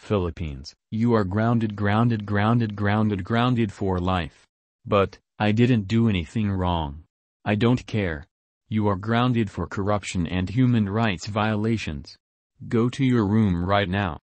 Philippines. You are grounded for life. But, I didn't do anything wrong. I don't care. You are grounded for corruption and human rights violations. Go to your room right now.